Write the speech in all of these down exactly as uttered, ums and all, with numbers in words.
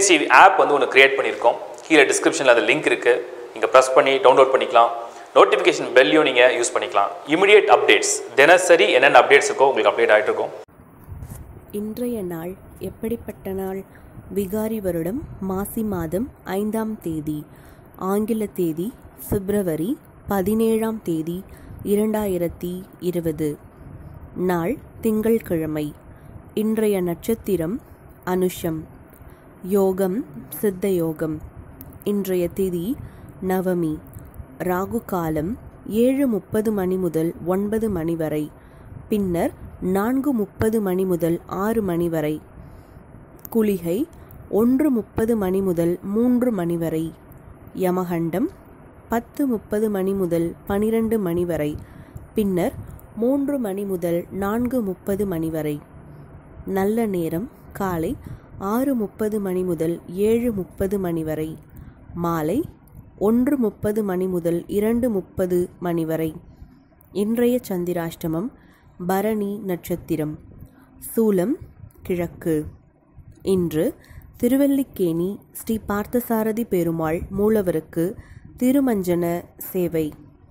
Efficiency app வந்து ஒன்று create பண்ணியிருக்கோம். கீழே டிஸ்கிரிப்ஷனில் அந்த லிங்க் இருக்குது. நீங்கள் ப்ரெஸ் பண்ணி டவுன்லோட் பண்ணிக்கலாம். நோட்டிஃபிகேஷன் பெல்லையும் நீங்கள் யூஸ் பண்ணிக்கலாம். இமிடியேட் அப்டேட்ஸ், தினசரி என்னென்ன அப்டேட்ஸ் இருக்கோ உங்களுக்கு அப்டேட் ஆகிட்டு இருக்கும். இன்றைய நாள் எப்படிப்பட்ட நாள்? விகாரி வருடம் மாசி மாதம் ஐந்தாம் தேதி, ஆங்கில தேதி பிப்ரவரி பதினேழாம் தேதி இரண்டாயிரத்தி இருபது. நாள் திங்கள்கிழமை. இன்றைய நட்சத்திரம் அனுஷம். யோகம் சித்த யோகம். இன்றைய திதி நவமி. ராகு காலம் ஏழு முப்பது மணி முதல் ஒன்பது மணி வரை, பின்னர் நான்கு முப்பது மணி முதல் ஆறு மணி வரை. குளிகை ஒன்று முப்பது மணி முதல் மூன்று மணி வரை. யமகண்டம் பத்து முப்பது மணி முதல் பனிரெண்டு மணி வரை, பின்னர் மூன்று மணி முதல் நான்கு முப்பது மணி வரை. நல்ல நேரம் காலை ஆறு முப்பது மணி முதல் ஏழு முப்பது மணி வரை, மாலை ஒன்று முப்பது மணி முதல் இரண்டு முப்பது மணி வரை. இன்றைய சந்திராஷ்டமம் பரணி நட்சத்திரம். சூலம் கிழக்கு. இன்று திருவல்லிக்கேணி ஸ்ரீ பார்த்தசாரதி பெருமாள் மூலவருக்கு திருமஞ்சன சேவை.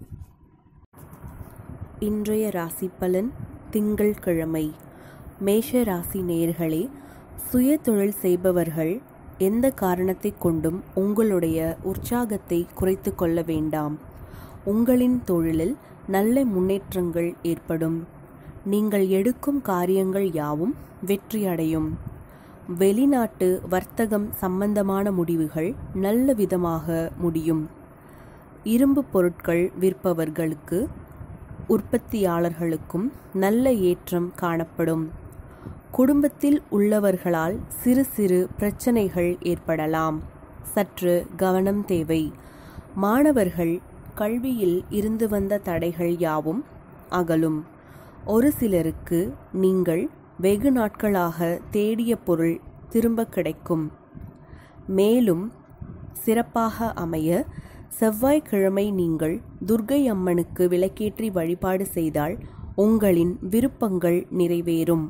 இன்றைய ராசி பலன் திங்கள்கிழமை. மேஷ ராசி நேயர்களே, சுய தொழில் செய்பவர்கள் எந்த காரணத்தை கொண்டும் உங்களுடைய உற்சாகத்தை குறைத்து கொள்ள வேண்டாம். உங்களின் தொழிலில் நல்ல முன்னேற்றங்கள் ஏற்படும். நீங்கள் எடுக்கும் காரியங்கள் யாவும் வெற்றியடையும். வெளிநாட்டு வர்த்தகம் சம்பந்தமான முடிவுகள் நல்ல விதமாக முடியும். இரும்பு பொருட்கள் விற்பவர்களுக்கு, உற்பத்தியாளர்களுக்கும் நல்ல ஏற்றம் காணப்படும். குடும்பத்தில் உள்ளவர்களால் சிறு சிறு பிரச்சனைகள் ஏற்படலாம். சற்று கவனம் தேவை. மாணவர்கள் கல்வியில் இருந்து வந்த தடைகள் யாவும் அகலும். ஒரு சிலருக்கு நீங்கள் வெகு நாட்களாக தேடிய பொருள் திரும்ப கிடைக்கும். மேலும் சிறப்பாக அமைய செவ்வாய்க்கிழமை நீங்கள் துர்க்கை அம்மனுக்கு விளக்கேற்றி வழிபாடு செய்தால் உங்களின் விருப்பங்கள் நிறைவேறும்.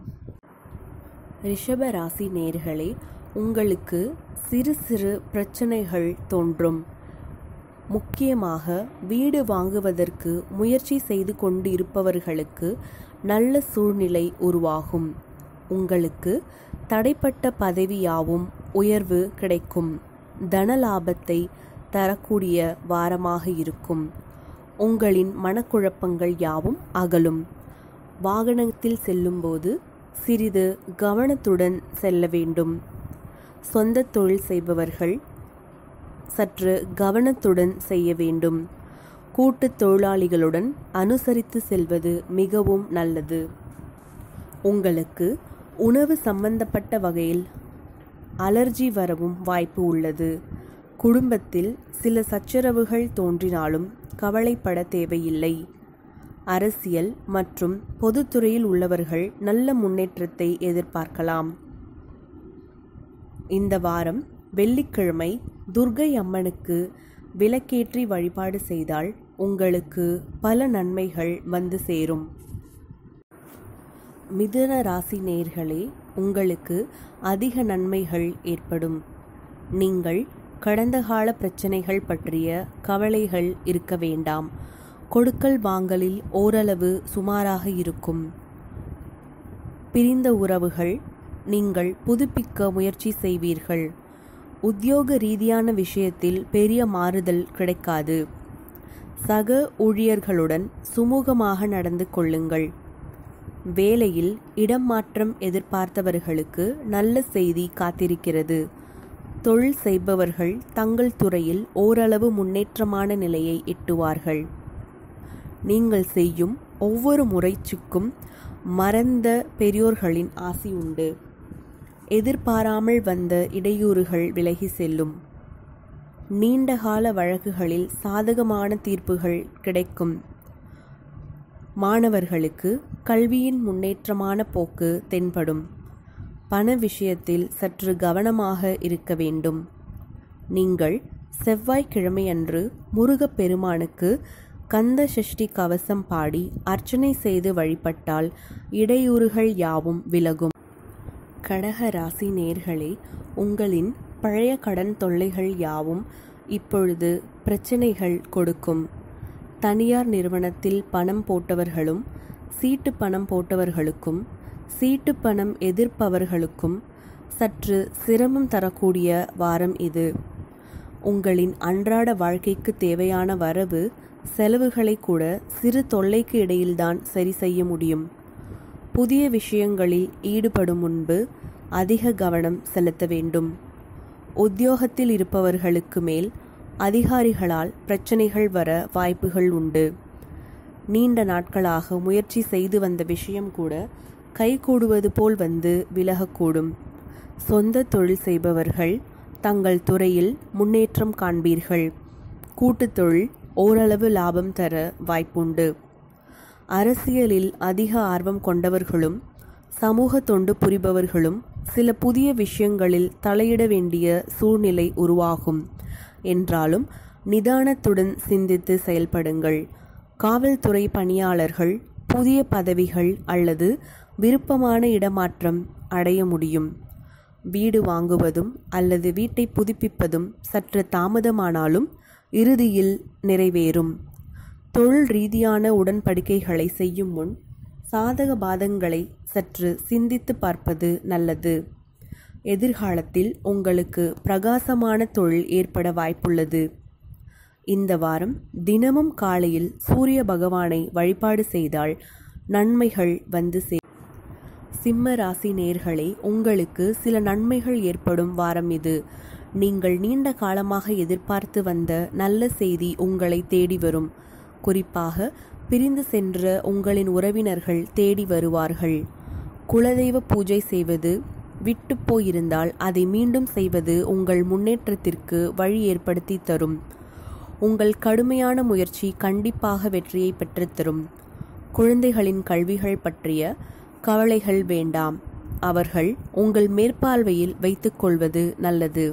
ரிஷப ராசி நேயர்களே, உங்களுக்கு சிறு சிறு பிரச்சனைகள் தோன்றும். முக்கியமாக வீடு வாங்குவதற்கு முயற்சி செய்து கொண்டு இருப்பவர்களுக்கு நல்ல சூழ்நிலை உருவாகும். உங்களுக்கு தடைப்பட்ட பதவியாவும் உயர்வு கிடைக்கும். தனலாபத்தை தரக்கூடிய வாரமாக இருக்கும். உங்களின் மனக்குழப்பங்கள் யாவும் அகலும். வாகனத்தில் செல்லும்போது சிறிது கவனத்துடன் செல்ல வேண்டும். சொந்த தொழில் செய்பவர்கள் சற்று கவனத்துடன் செய்ய வேண்டும். கூட்டு தொழிலாளிகளுடன் அனுசரித்து செல்வது மிகவும் நல்லது. உங்களுக்கு உணவு சம்பந்தப்பட்ட வகையில் அலர்ஜி வரவும் வாய்ப்பு உள்ளது. குடும்பத்தில் சில சச்சரவுகள் தோன்றினாலும் கவலைப்பட தேவையில்லை. அரசியல் மற்றும் பொதுத்துறையில் உள்ளவர்கள் நல்ல முன்னேற்றத்தை எதிர்பார்க்கலாம். இந்த வாரம் வெள்ளிக்கிழமை துர்க்கை அம்மனுக்கு விளக்கேற்றி வழிபாடு செய்தால் உங்களுக்கு பல நன்மைகள் வந்து சேரும். மிதுன ராசி நேயர்களே, உங்களுக்கு அதிக நன்மைகள் ஏற்படும். நீங்கள் கடந்த கால பிரச்சனைகள் பற்றிய கவலைகள் இருக்க வேண்டாம். கொடுக்கல் வாங்கலில் ஓரளவு சுமாராக இருக்கும். பிரிந்த உறவுகள் நீங்கள் புதுப்பிக்க முயற்சி செய்வீர்கள். உத்தியோக ரீதியான விஷயத்தில் பெரிய மாறுதல் கிடைக்காது. சக ஊழியர்களுடன் சுமூகமாக நடந்து கொள்ளுங்கள். வேலையில் இடம் மாற்றம் எதிர்பார்த்தவர்களுக்கு நல்ல செய்தி காத்திருக்கிறது. தொழில் செய்பவர்கள் தங்கள் துறையில் ஓரளவு முன்னேற்றமான நிலையை எட்டுவார்கள். நீங்கள் செய்யும் ஒவ்வொரு முயற்சிக்கும் மறந்த பெரியோர்களின் ஆசி உண்டு. எதிர்பாராமல் வந்த இடையூறுகள் விலகி செல்லும். நீண்டகால வழக்குகளில் சாதகமான தீர்ப்புகள் கிடைக்கும். மாணவர்களுக்கு கல்வியின் முன்னேற்றமான போக்கு தென்படும். பண விஷயத்தில் சற்று கவனமாக இருக்க வேண்டும். நீங்கள் செவ்வாய்க்கிழமையன்று முருகப்பெருமானுக்கு கந்த சஷ்டி கவசம் பாடி அர்ச்சனை செய்து வழிபட்டால் இடையூறுகள் யாவும் விலகும். கடக ராசி நேர்களே, உங்களின் பழைய கடன் தொல்லைகள் யாவும் இப்பொழுது பிரச்சனைகள் கொடுக்கும். தனியார் நிறுவனத்தில் பணம் போட்டவர்களும் சீட்டு பணம் போட்டவர்களுக்கும் சீட்டு பணம் எதிர்ப்பவர்களுக்கும் சற்று சிரமம் தரக்கூடிய வாரம் இது. உங்களின் அன்றாட வாழ்க்கைக்கு தேவையான வரவு செலவுகளை கூட சிறு தொல்லைக்கு இடையில்தான் சரி செய்ய முடியும். புதிய விஷயங்களில் ஈடுபடும் முன்பு அதிக கவனம் செலுத்த வேண்டும். உத்தியோகத்தில் இருப்பவர்களுக்கு மேல் அதிகாரிகளால் பிரச்சனைகள் வர வாய்ப்புகள் உண்டு. நீண்ட நாட்களாக முயற்சி செய்து வந்த விஷயம் கூட கைகூடுவது போல் வந்து விலகக்கூடும். சொந்த தொழில் செய்பவர்கள் தங்கள் துறையில் முன்னேற்றம் காண்பீர்கள். கூட்டுத் தொழில் ஓரளவு லாபம் தர வாய்ப்புண்டு. அரசியலில் அதிக ஆர்வம் கொண்டவர்களும் சமூக தொண்டு புரிபவர்களும் சில புதிய விஷயங்களில் தலையிட வேண்டிய சூழ்நிலை உருவாகும். என்றாலும் நிதானத்துடன் சிந்தித்து செயல்படுங்கள். காவல்துறை பணியாளர்கள் புதிய பதவிகள் அல்லது விருப்பமான இடமாற்றம் அடைய முடியும். வீடு வாங்குவதும் அல்லது வீட்டை புதுப்பிப்பதும் சற்று தாமதமானாலும் இறுதியில் நிறைவேறும். தொழில் ரீதியான உடன்படிக்கைகளை செய்யும் முன் சாதக பாதங்களை சற்று சிந்தித்து பார்ப்பது நல்லது. எதிர்காலத்தில் உங்களுக்கு பிரகாசமான தொழில் ஏற்பட வாய்ப்புள்ளது. இந்த வாரம் தினமும் காலையில் சூரிய பகவானை வழிபாடு செய்தால் நன்மைகள் வந்து சே சிம்ம ராசி நேயர்களே, உங்களுக்கு சில நன்மைகள் ஏற்படும் வாரம் இது. நீங்கள் நீண்ட காலமாக எதிர்பார்த்து வந்த நல்ல செய்தி உங்களை தேடி வரும். குறிப்பாக பிரிந்து சென்ற உங்களின் உறவினர்கள் தேடி வருவார்கள். குலதெய்வ பூஜை செய்வது விட்டு போயிருந்தால் அதை மீண்டும் செய்வது உங்கள் முன்னேற்றத்திற்கு வழி ஏற்படுத்தி தரும். உங்கள் கடுமையான முயற்சி கண்டிப்பாக வெற்றியை பெற்றுத்தரும். குழந்தைகளின் கல்விகள் பற்றிய கவலைகள் வேண்டாம். அவர்கள் உங்கள் மேற்பார்வையில் வைத்துக் கொள்வது நல்லது.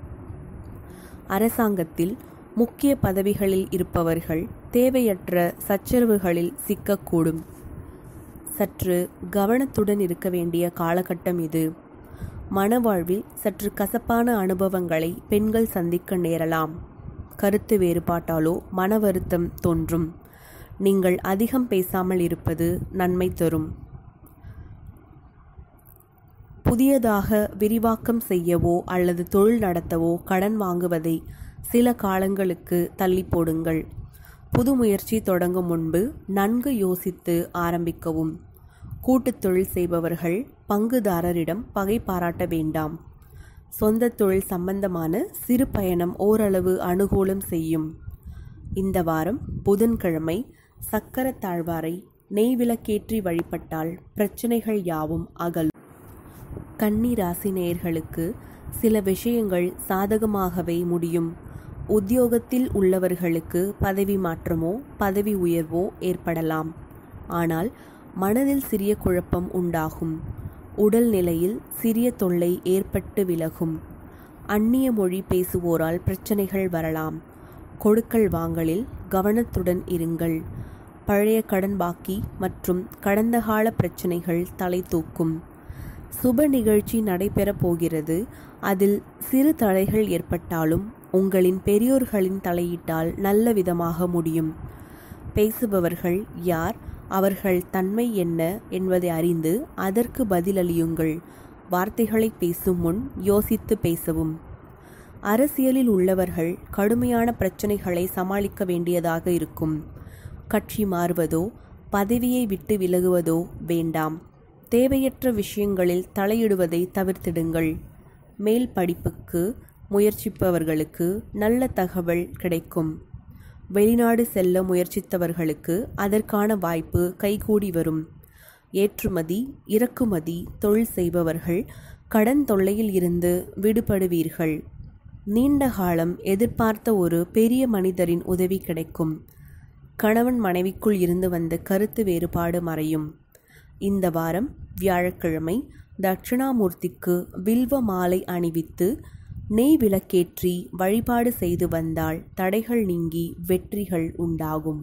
அரசாங்கத்தில் முக்கிய பதவிகளில் இருப்பவர்கள் தேவையற்ற சச்சரவுகளில் சிக்கக்கூடும். சற்று கவனத்துடன் இருக்க வேண்டிய காலகட்டம் இது. மனவாழ்வில் சற்று கசப்பான அனுபவங்களை பெண்கள் சந்திக்க நேரலாம். கருத்து வேறுபாட்டாலோ மன வருத்தம் தோன்றும். நீங்கள் அதிகம் பேசாமல் இருப்பது நன்மை தரும். புதியதாக விரிவாக்கம் செய்யவோ அல்லது தொழில் நடத்தவோ கடன் வாங்குவதை சில காலங்களுக்கு தள்ளி போடுங்கள். புது முயற்சி தொடங்கும் முன்பு நன்கு யோசித்து ஆரம்பிக்கவும். கூட்டுத் தொழில் செய்பவர்கள் பங்குதாரரிடம் பகை பாராட்ட வேண்டாம். சொந்த தொழில் சம்பந்தமான சிறு பயணம் ஓரளவு அனுகூலம் செய்யும். இந்த வாரம் புதன்கிழமை சக்கர தாழ்வாரை நெய் விளக்கேற்றி வழிபட்டால் பிரச்சனைகள் யாவும் அகலும். கன்னி ராசி நேயர்களுக்கு சில விஷயங்கள் சாதகமாகவே முடியும். உத்தியோகத்தில் உள்ளவர்களுக்கு பதவி மாற்றமோ பதவி உயர்வோ ஏற்படலாம். ஆனால் மனதில் சிறிய குழப்பம் உண்டாகும். உடல் நிலையில் சிறிய தொல்லை ஏற்பட்டு விலகும். அந்நிய மொழி பேசுவோரால் பிரச்சனைகள் வரலாம். கொடுக்கல் வாங்கலில் கவனத்துடன் இருங்கள். பழைய கடன் பாக்கி மற்றும் கடந்த கால பிரச்சனைகள் தலை தூக்கும். சுப நிகழ்ச்சி நடைபெறப் போகிறது. அதில் சிறு தடைகள் ஏற்பட்டாலும் உங்களின் பெரியோர்களின் தலையிட்டால் நல்ல விதமாக முடியும். பேசுபவர்கள் யார், அவர்கள் தன்மை என்ன என்பதை அறிந்து அதற்கு பதிலளியுங்கள். வார்த்தைகளை பேசும் முன் யோசித்து பேசவும். அரசியலில் உள்ளவர்கள் கடுமையான பிரச்சனைகளை சமாளிக்க வேண்டியதாக இருக்கும். கட்சி மாறுவதோ பதவியை விட்டு விலகுவதோ வேண்டாம். தேவையற்ற விஷயங்களில் தலையிடுவதை தவிர்த்திடுங்கள். மேல் படிப்புக்கு முயற்சிப்பவர்களுக்கு நல்ல தகவல் கிடைக்கும். வெளிநாடு செல்ல முயற்சித்தவர்களுக்கு அதற்கான வாய்ப்பு கைகூடி வரும். ஏற்றுமதி இறக்குமதி தொழில் செய்பவர்கள் கடன் தொல்லையில் இருந்து விடுபடுவீர்கள். நீண்ட காலம் எதிர்பார்த்த ஒரு பெரிய மனிதரின் உதவி கிடைக்கும். கணவன் மனைவிக்குள் இருந்து வந்த கருத்து வேறுபாடு மறையும். இந்த வாரம் வியாழக்கிழமை தட்சிணாமூர்த்திக்கு வில்வ மாலை அணிவித்து நெய் விளக்கேற்றி வழிபாடு செய்து வந்தால் தடைகள் நீங்கி வெற்றிகள் உண்டாகும்.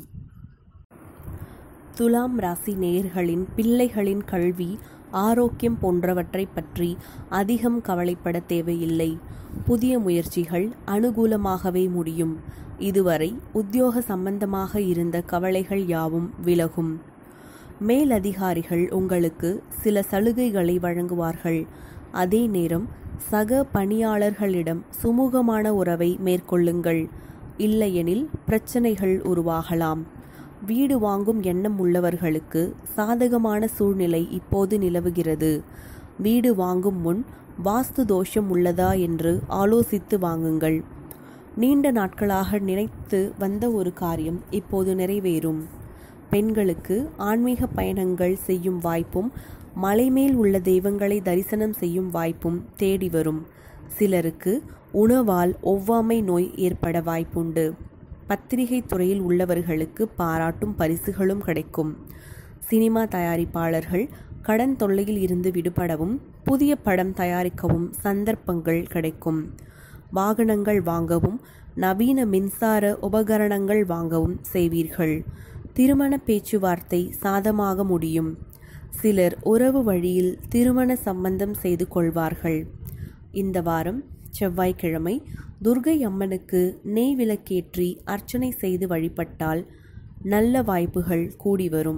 துலாம் ராசி நேயர்களின் பிள்ளைகளின் கல்வி ஆரோக்கியம் போன்றவற்றை பற்றி அதிகம் கவலைப்பட தேவையில்லை. புதிய முயற்சிகள் அனுகூலமாகவே முடியும். இதுவரை உத்தியோக சம்பந்தமாக இருந்த கவலைகள் யாவும் விலகும். மேலதிகாரிகள் உங்களுக்கு சில சலுகைகளை வழங்குவார்கள். அதே நேரம் சக பணியாளர்களிடம் சுமூகமான உறவை மேற்கொள்ளுங்கள். இல்லையெனில் பிரச்சனைகள் உருவாகலாம். வீடு வாங்கும் எண்ணம் உள்ளவர்களுக்கு சாதகமான சூழ்நிலை இப்போது நிலவுகிறது. வீடு வாங்கும் முன் வாஸ்து தோஷம் உள்ளதா என்று ஆலோசித்து வாங்குங்கள். நீண்ட நாட்களாக நினைத்து வந்த ஒரு காரியம் இப்போது நிறைவேறும். பெண்களுக்கு ஆன்மீக பயணங்கள் செய்யும் வாய்ப்பும் மலைமேல் உள்ள தெய்வங்களை தரிசனம் செய்யும் வாய்ப்பும் தேடி வரும். சிலருக்கு உணவால் ஒவ்வாமை நோய் ஏற்பட வாய்ப்புண்டு. பத்திரிகை துறையில் உள்ளவர்களுக்கு பாராட்டும் பரிசுகளும் கிடைக்கும். சினிமா தயாரிப்பாளர்கள் கடன் தொல்லையில் இருந்து விடுபடவும் புதிய படம் தயாரிக்கவும் சந்தர்ப்பங்கள் கிடைக்கும். வாகனங்கள் வாங்கவும் நவீன மின்சார உபகரணங்கள் வாங்கவும் செய்வீர்கள். திருமண பேச்சுவார்த்தை சாதமாக முடியும். சிலர் உறவு வழியில் திருமண சம்பந்தம் செய்து கொள்வார்கள். இந்த வாரம் செவ்வாய்க்கிழமை துர்க்கை அம்மனுக்கு நெய் விளக்கேற்றி அர்ச்சனை செய்து வழிபட்டால் நல்ல வாய்ப்புகள் கூடி வரும்.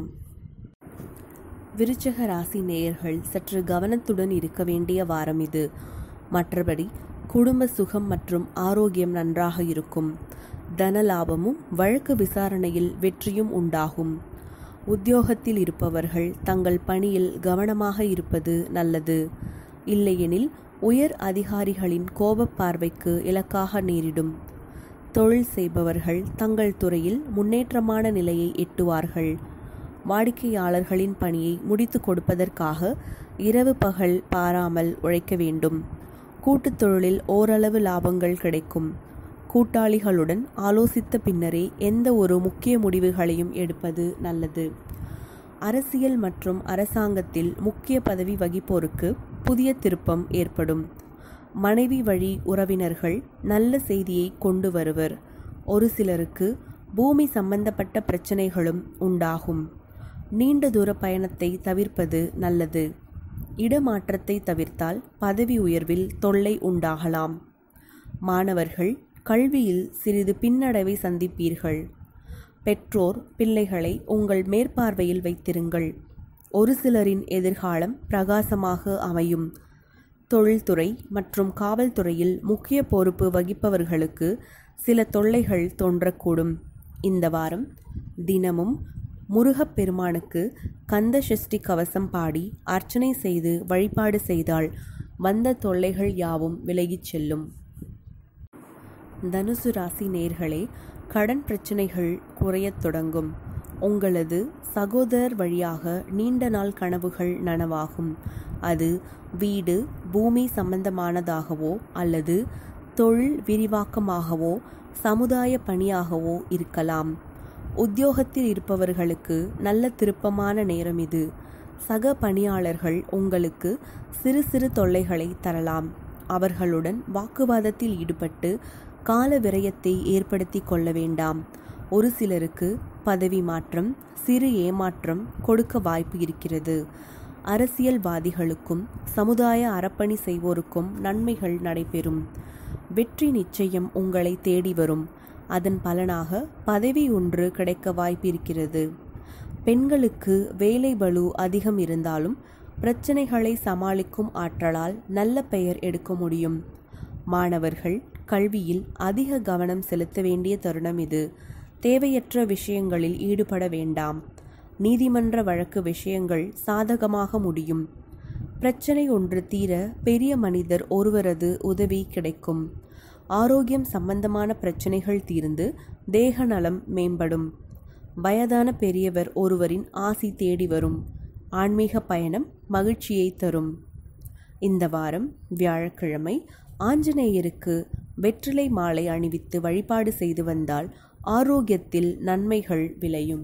விருச்சிக ராசி நேயர்கள் சற்று கவனத்துடன் இருக்க வேண்டிய வாரம் இது. மற்றபடி குடும்ப சுகம் மற்றும் ஆரோக்கியம் நன்றாக இருக்கும். தன லாபமும் வழக்கு விசாரணையில் வெற்றியும் உண்டாகும். உத்தியோகத்தில் இருப்பவர்கள் தங்கள் பணியில் கவனமாக இருப்பது நல்லது. இல்லையெனில் உயர் அதிகாரிகளின் கோபப் பார்வைக்கு இலக்காக நேரிடும். தொழில் செய்பவர்கள் தங்கள் துறையில் முன்னேற்றமான நிலையை எட்டுவார்கள். வாடிக்கையாளர்களின் பணியை முடித்து கொடுப்பதற்காக இரவு பகல் பாராமல் உழைக்க வேண்டும். கூட்டுத் தொழிலில் ஓரளவு லாபங்கள் கிடைக்கும். கூட்டாளிகளுடன் ஆலோசித்த பின்னரே எந்த ஒரு முக்கிய முடிவுகளையும் எடுப்பது நல்லது. அரசியல் மற்றும் அரசாங்கத்தில் முக்கிய பதவி வகிப்போருக்கு புதிய திருப்பம் ஏற்படும். மனைவி வழி உறவினர்கள் நல்ல செய்தியை கொண்டு வருவர். ஒரு சிலருக்கு பூமி சம்பந்தப்பட்ட பிரச்சனைகளும் உண்டாகும். நீண்ட தூர பயணத்தை தவிர்ப்பது நல்லது. இடமாற்றத்தை தவிர்த்தால் பதவி உயர்வில் தொல்லை உண்டாகலாம். மாணவர்கள் கல்வியில் சிறிது பின்னடைவை சந்திப்பீர்கள். பெற்றோர் பிள்ளைகளை உங்கள் மேற்பார்வையில் வைத்திருங்கள். ஒரு சிலரின் எதிர்காலம் பிரகாசமாக அமையும். தொழில்துறை மற்றும் காவல்துறையில் முக்கிய பொறுப்பு வகிப்பவர்களுக்கு சில தொல்லைகள் தோன்றக்கூடும். இந்த வாரம் தினமும் முருகப்பெருமானுக்கு கந்த சஷ்டி கவசம் பாடி அர்ச்சனை செய்து வழிபாடு செய்தால் வந்த தொல்லைகள் யாவும் விலகிச் செல்லும். தனுசு ராசி நேர்களே, கடன் பிரச்சனைகள் குறையத் தொடங்கும். உங்களது சகோதரர் வழியாக நீண்ட நாள் கனவுகள் நனவாகும். அது வீடு பூமி சம்பந்தமானதாகவோ அல்லது தொழில் விரிவாக்கமாகவோ சமுதாய பணியாகவோ இருக்கலாம். உத்தியோகத்தில் இருப்பவர்களுக்கு நல்ல திருப்பமான நேரம் இது. சக பணியாளர்கள் உங்களுக்கு சிறு சிறு தொல்லைகளை தரலாம். அவர்களுடன் வாக்குவாதத்தில் ஈடுபட்டு கால விரயத்தை ஏற்படுத்தி கொள்ள வேண்டாம். ஒரு சிலருக்கு பதவி மாற்றம் சிறு ஏமாற்றம் கொடுக்க வாய்ப்பு இருக்கிறது. அரசியல்வாதிகளுக்கும் சமுதாய அறப்பணி செய்வோருக்கும் நன்மைகள் நடைபெறும். வெற்றி நிச்சயம் உங்களை தேடி வரும். அதன் பலனாக பதவி ஒன்று கிடைக்க வாய்ப்பிருக்கிறது. பெண்களுக்கு வேலை பளு அதிகம் இருந்தாலும் பிரச்சனைகளை சமாளிக்கும் ஆற்றலால் நல்ல பெயர் எடுக்க முடியும். மாணவர்கள் கல்வியில் அதிக கவனம் செலுத்த வேண்டிய தருணம் இது. தேவையற்ற விஷயங்களில் ஈடுபட வேண்டாம். நீதிமன்ற வழக்கு விஷயங்கள் சாதகமாக முடியும். பிரச்சனை ஒன்று தீர பெரிய மனிதர் ஒருவரது உதவி கிடைக்கும். ஆரோக்கியம் சம்பந்தமான பிரச்சனைகள் தீர்ந்து தேக நலம் மேம்படும். வயதான பெரியவர் ஒருவரின் ஆசி தேடி வரும். ஆன்மீக பயணம் மகிழ்ச்சியை தரும். இந்த வாரம் வியாழக்கிழமை ஆஞ்சநேயருக்கு வெற்றிலை மாலை அணிவித்து வழிபாடு செய்து வந்தால் ஆரோக்கியத்தில் நன்மைகள் விளையும்.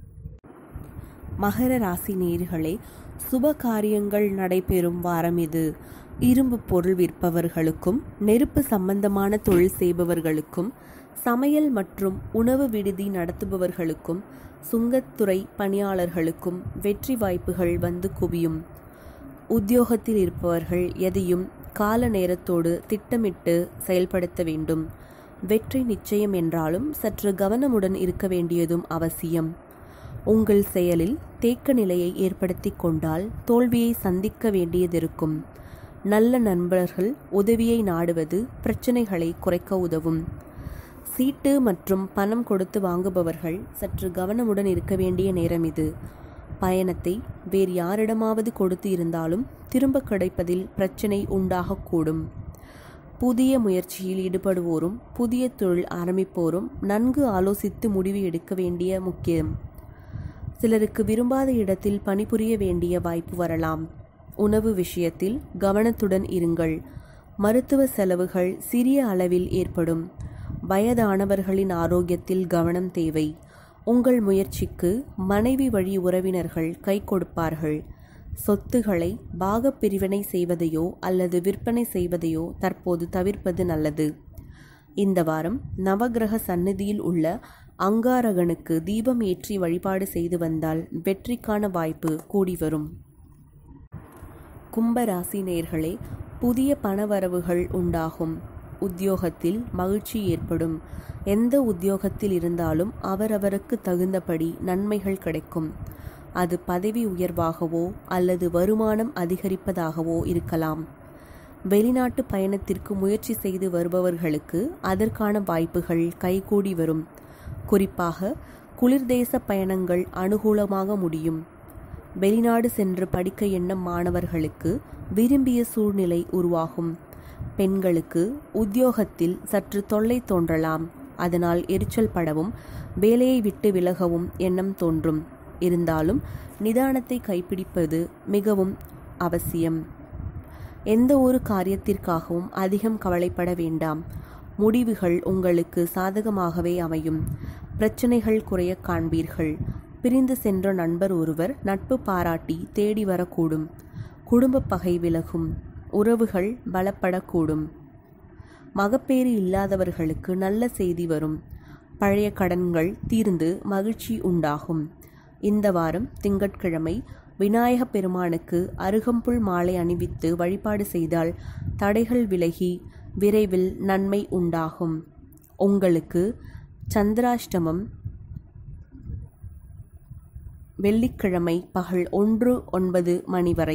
மகர ராசி நேயர்களே, சுப காரியங்கள் நடைபெறும் வாரம் இது. இரும்பு பொருள் விற்பவர்களுக்கும் நெருப்பு சம்பந்தமான தொழில் செய்பவர்களுக்கும் சமையல் மற்றும் உணவு விடுதி நடத்துபவர்களுக்கும் சுங்கத்துறை பணியாளர்களுக்கும் வெற்றி வாய்ப்புகள் வந்து குவியும். உத்தியோகத்தில் இருப்பவர்கள் எதையும் கால நேரத்தோடு திட்டமிட்டு செயல்படுத்த வேண்டும். வெற்றி நிச்சயம் என்றாலும் சற்று கவனமுடன் இருக்க வேண்டியதும் அவசியம். உங்கள் செயலில் தேக்க நிலையை ஏற்படுத்தி கொண்டால் தோல்வியை சந்திக்க வேண்டியதிருக்கும். நல்ல நண்பர்கள் உதவியை நாடுவது பிரச்சனைகளை குறைக்க உதவும். சீட்டு மற்றும் பணம் கொடுத்து வாங்குபவர்கள் சற்று கவனமுடன் இருக்க வேண்டிய நேரம் இது. பயணத்தை வேறு யாரிடமாவது கொடுத்து இருந்தாலும் திரும்ப கிடைப்பதில் பிரச்சனை உண்டாகக்கூடும். புதிய முயற்சியில் ஈடுபடுவோரும் புதிய தொழில் ஆரம்பிப்போரும் நன்கு ஆலோசித்து முடிவு எடுக்க வேண்டிய முக்கியம். சிலருக்கு விரும்பாத இடத்தில் பணிபுரிய வேண்டிய வாய்ப்பு வரலாம். உணவு விஷயத்தில் கவனத்துடன் இருங்கள். மருத்துவ செலவுகள் சிறிய அளவில் ஏற்படும். வயதானவர்களின் ஆரோக்கியத்தில் கவனம் தேவை. உங்கள் முயற்சிக்கு மனைவி வழி உறவினர்கள் கை கொடுப்பார்கள். சொத்துக்களை பாகப் பிரிவினை செய்வதையோ அல்லது விற்பனை செய்வதையோ தற்போது தவிர்ப்பது நல்லது. இந்த வாரம் நவக்கிரக சந்நிதியில் உள்ள அங்காரகனுக்கு தீபம் ஏற்றி வழிபாடு செய்து வந்தால் வெற்றிக்கான வாய்ப்பு கூடி வரும். கும்பராசி நேயர்களே, புதிய பணவரவுகள் உண்டாகும். உத்தியோகத்தில் மகிழ்ச்சி ஏற்படும். எந்த உத்தியோகத்தில் இருந்தாலும் அவரவருக்கு தகுந்தபடி நன்மைகள் கிடைக்கும். அது பதவி உயர்வாகவோ அல்லது வருமானம் அதிகரிப்பதாகவோ இருக்கலாம். வெளிநாட்டு பயணத்திற்கு முயற்சி செய்து வருபவர்களுக்கு அதற்கான வாய்ப்புகள் கைகூடி வரும். குறிப்பாக குளிர்தேச பயணங்கள் அனுகூலமாக முடியும். வெளிநாடு சென்று படிக்க எண்ணும் மாணவர்களுக்கு விரும்பிய சூழ்நிலை உருவாகும். பெண்களுக்கு உத்தியோகத்தில் சற்று தொல்லை தோன்றலாம். அதனால் எரிச்சல் படவும் வேலையை விட்டு விலகவும் எண்ணம் தோன்றும். இருந்தாலும் நிதானத்தை கைப்பிடிப்பது மிகவும் அவசியம். எந்த ஒரு காரியத்திற்காகவும் அதிகம் கவலைப்பட வேண்டாம். முடிவுகள் உங்களுக்கு சாதகமாகவே அமையும். பிரச்சனைகள் குறைய காண்பீர்கள். பிரிந்து சென்ற நண்பர் ஒருவர் நட்பு பாராட்டி தேடி வரக்கூடும். குடும்ப பகை விலகும். உறவுகள் பலப்படக்கூடும். மகப்பேறு இல்லாதவர்களுக்கு நல்ல செய்தி வரும். பழைய கடன்கள் தீர்ந்து மகிழ்ச்சி உண்டாகும். இந்த வாரம் திங்கட்கிழமை விநாயக பெருமானுக்கு அருகம்புல் மாலை அணிவித்து வழிபாடு செய்தால் தடைகள் விலகி விரைவில் நன்மை உண்டாகும். உங்களுக்கு சந்திராஷ்டமம் வெள்ளிக்கிழமை பகல் ஒன்று ஒன்பது மணி வரை.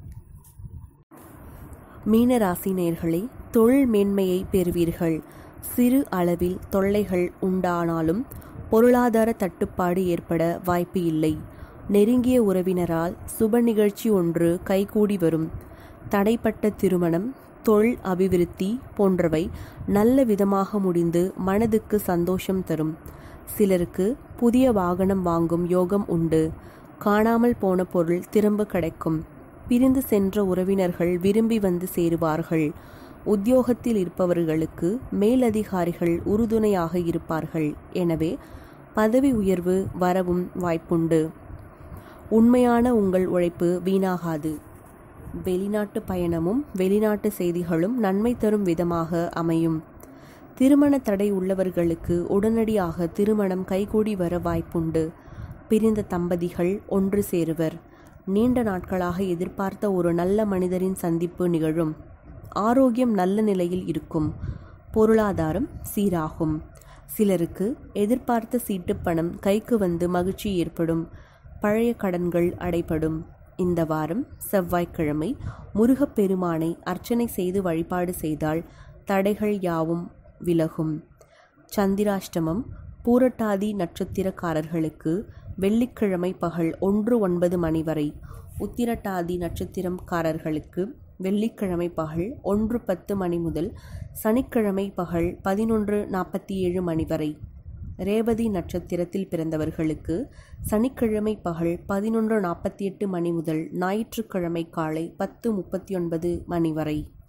மீனராசி நேயர்களே, தொழில் மேன்மையை பெறுவீர்கள். சிறு அளவில் தொல்லைகள் உண்டானாலும் பொருளாதார தட்டுப்பாடு ஏற்பட வாய்ப்பு இல்லை. நெருங்கிய உறவினரால் சுப நிகழ்ச்சி ஒன்று கைகூடி வரும். தடைப்பட்ட திருமணம், தொழில் அபிவிருத்தி போன்றவை நல்ல விதமாக முடிந்து மனதுக்கு சந்தோஷம் தரும். சிலருக்கு புதிய வாகனம் வாங்கும் யோகம் உண்டு. காணாமல் போன பொருள் திரும்ப கிடைக்கும். பிரிந்து சென்ற உறவினர்கள் விரும்பி வந்து சேருவார்கள். உத்தியோகத்தில் இருப்பவர்களுக்கு மேலதிகாரிகள் உறுதுணையாக இருப்பார்கள். எனவே பதவி உயர்வு வரவும் வாய்ப்புண்டு. உண்மையான உங்கள் உழைப்பு வீணாகாது. வெளிநாட்டு பயணமும் வெளிநாட்டு செய்திகளும் நன்மை தரும் விதமாக அமையும். திருமண தடை உள்ளவர்களுக்கு உடனடியாக திருமணம் கைகூடி வர வாய்ப்புண்டு. பிரிந்த தம்பதிகள் ஒன்று சேருவர். நீண்ட நாட்களாக எதிர்பார்த்த ஒரு நல்ல மனிதரின் சந்திப்பு நிகழும். ஆரோக்கியம் நல்ல நிலையில் இருக்கும். பொருளாதாரம் சீராகும். சிலருக்கு எதிர்பார்த்த சீட்டு பணம் கைக்கு வந்து மகிழ்ச்சி ஏற்படும். பழைய கடன்கள் அடைபடும். இந்த வாரம் செவ்வாய்க்கிழமை முருகப்பெருமானை அர்ச்சனை செய்து வழிபாடு செய்தால் தடைகள் யாவும் விலகும். சந்திராஷ்டமம் பூரட்டாதி நட்சத்திரக்காரர்களுக்கு வெள்ளிக்கிழமை பகல் ஒன்று ஒன்பது மணி வரை. உத்திரட்டாதி நட்சத்திரக்காரர்களுக்கு வெள்ளிக்கிழமை பகல் ஒன்று பத்து மணி முதல் சனிக்கிழமை பகல் பதினொன்று நாற்பத்தி ஏழு மணி வரை. ரேவதி நட்சத்திரத்தில் பிறந்தவர்களுக்கு சனிக்கிழமை பகல் பதினொன்று நாற்பத்தி எட்டு மணி முதல் ஞாயிற்றுக்கிழமை காலை பத்து முப்பத்தி ஒன்பது மணி வரை.